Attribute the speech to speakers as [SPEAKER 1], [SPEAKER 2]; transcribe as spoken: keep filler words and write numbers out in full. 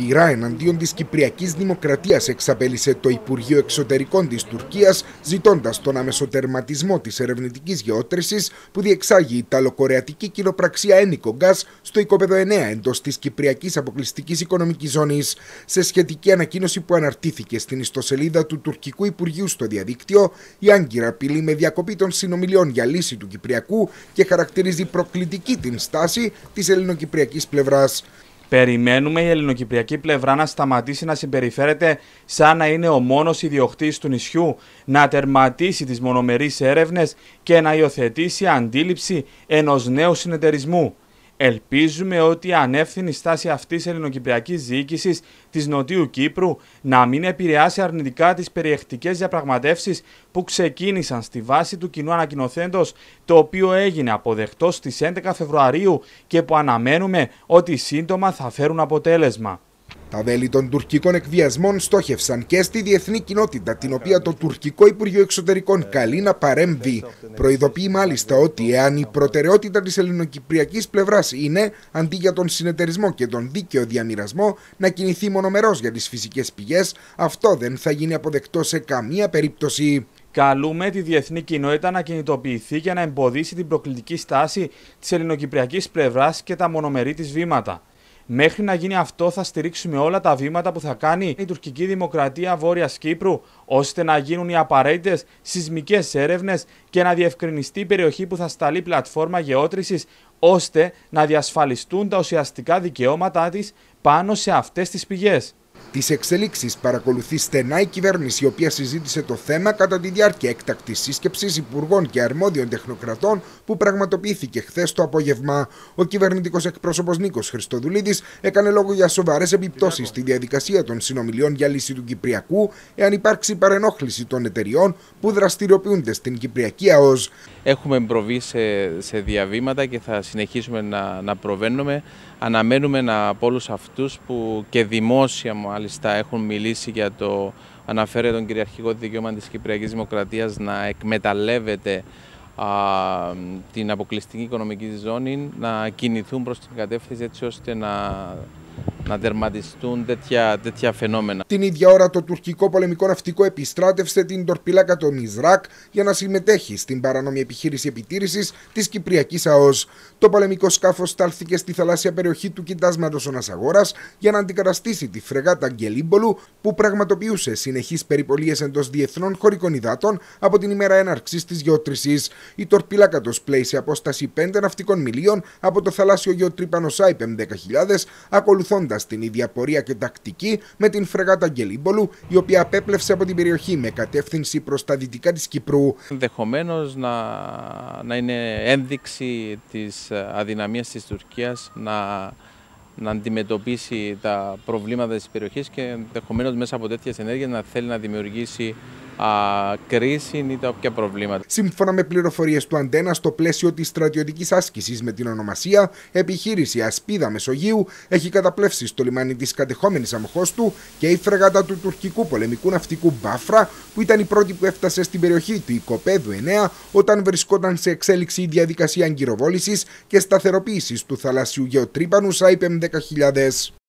[SPEAKER 1] πειρά εναντίον της Κυπριακής Δημοκρατίας εξαπέλυσε το Υπουργείο Εξωτερικών της Τουρκίας, ζητώντας τον αμεσοτερματισμό της ερευνητικής γεώτρησης που διεξάγει η Ιταλοκορεατική κοινοπραξία Ένικο Γκάς στο οικόπεδο εννέα εντός της Κυπριακής Αποκλειστικής Οικονομικής Ζώνης. Σε σχετική ανακοίνωση που αναρτήθηκε στην ιστοσελίδα του Τουρκικού Υπουργείου στο διαδίκτυο, η Άγκυρα απειλεί με διακοπή των συνομιλιών για λύση του Κυπριακού και χαρακτηρίζει προκλητική την στάση της ελληνοκυπριακής πλευράς.
[SPEAKER 2] Περιμένουμε η ελληνοκυπριακή πλευρά να σταματήσει να συμπεριφέρεται σαν να είναι ο μόνος ιδιοκτήτης του νησιού, να τερματίσει τις μονομερείς έρευνες και να υιοθετήσει αντίληψη ενός νέου συνεταιρισμού. Ελπίζουμε ότι η ανεύθυνη στάση αυτής της ελληνοκυπριακής διοίκησης της Νοτιού Κύπρου να μην επηρεάσει αρνητικά τις περιεχτικές διαπραγματεύσεις που ξεκίνησαν στη βάση του κοινού ανακοινωθέντος, το οποίο έγινε αποδεκτό στις έντεκα Φεβρουαρίου και που αναμένουμε ότι σύντομα θα φέρουν αποτέλεσμα.
[SPEAKER 1] Τα βέλη των τουρκικών εκβιασμών στόχευσαν και στη διεθνή κοινότητα, την οποία το Τουρκικό Υπουργείο Εξωτερικών καλεί να παρέμβει. Προειδοποιεί μάλιστα ότι εάν η προτεραιότητα της ελληνοκυπριακής πλευράς είναι, αντί για τον συνεταιρισμό και τον δίκαιο διαμοιρασμό, να κινηθεί μονομερός για τις φυσικές πηγές, αυτό δεν θα γίνει αποδεκτό σε καμία περίπτωση.
[SPEAKER 2] Καλούμε τη διεθνή κοινότητα να κινητοποιηθεί και να εμποδίσει την προκλητική στάση της ελληνοκυπριακής πλευράς και τα μονομερή της βήματα. Μέχρι να γίνει αυτό, θα στηρίξουμε όλα τα βήματα που θα κάνει η τουρκική δημοκρατία Βόρειας Κύπρου, ώστε να γίνουν οι απαραίτητες σεισμικές έρευνες και να διευκρινιστεί η περιοχή που θα σταλεί πλατφόρμα γεώτρησης, ώστε να διασφαλιστούν τα ουσιαστικά δικαιώματά της πάνω σε αυτές τις πηγές.
[SPEAKER 1] Τις εξελίξεις παρακολουθεί στενά η κυβέρνηση, η οποία συζήτησε το θέμα κατά τη διάρκεια έκτακτης σύσκεψης υπουργών και αρμόδιων τεχνοκρατών που πραγματοποιήθηκε χθες το απόγευμα. Ο κυβερνητικός εκπρόσωπος Νίκος Χριστοδουλίδης έκανε λόγο για σοβαρές επιπτώσεις στη διαδικασία των συνομιλιών για λύση του Κυπριακού, εάν υπάρξει παρενόχληση των εταιριών που δραστηριοποιούνται στην Κυπριακή ΑΟΣ.
[SPEAKER 3] Έχουμε προβεί σε, σε διαβήματα και θα συνεχίσουμε να, να προβαίνουμε. Αναμένουμε να, από όλους αυτούς που και δημόσια μάλιστα έχουν μιλήσει για το αναφέρεται τον κυριαρχικό δικαίωμα της Κυπριακής Δημοκρατίας να εκμεταλλεύεται α, την αποκλειστική οικονομική ζώνη, να κινηθούν προς την κατεύθυνση έτσι ώστε να, να τερματιστούν τέτοια, τέτοια φαινόμενα.
[SPEAKER 1] Την ίδια ώρα το τουρκικό πολεμικό ναυτικό επιστράτευσε την τορπιλάκα το Μιζράκ για να συμμετέχει στην παράνομη επιχείρηση επιτήρησης της Κυπριακής ΑΟΣ. Το πολεμικό σκάφος στάλθηκε στη θαλάσσια περιοχή του κοιτάσματος Ωνασαγόρας για να αντικαταστήσει τη φρεγάτα Αγγελίμπολου που πραγματοποιούσε συνεχείς περιπολίες εντός διεθνών χωρικών υδάτων από την ημέρα έναρξης της γεώτρησης. Η τορπιλάκα πλέει σε απόσταση πέντε ναυτικών μιλίων από το θαλάσσιο γεωτρύπανο Σάιπεμ δέκα χιλιάδες, ακολουθώντας την ίδια πορεία και τακτική με την φρεγάτα Αγγελίμπολου, η οποία απέπλευσε από την περιοχή με κατεύθυνση προς τα δυτικά της Κυπρού.
[SPEAKER 3] Ενδεχομένως να, να είναι ένδειξη της αδυναμίας της Τουρκίας να, να αντιμετωπίσει τα προβλήματα της περιοχής και ενδεχομένως μέσα από τέτοιες ενέργειες να θέλει να δημιουργήσει α, κρίση ή τα όποια προβλήματα.
[SPEAKER 1] Σύμφωνα με πληροφορίες του Αντένα, στο πλαίσιο της στρατιωτικής άσκησης με την ονομασία επιχείρηση Ασπίδα Μεσογείου, έχει καταπλέψει στο λιμάνι της κατεχόμενης Αμοχώστου και η φρεγάτα του τουρκικού πολεμικού ναυτικού Μπάφρα, που ήταν η πρώτη που έφτασε στην περιοχή του οικοπέδου εννέα όταν βρισκόταν σε εξέλιξη η διαδικασία αγκυροβόλησης και σταθεροποίησης του θαλασσιού γεωτρύπανου Σάιπεμ δέκα χιλιάδες.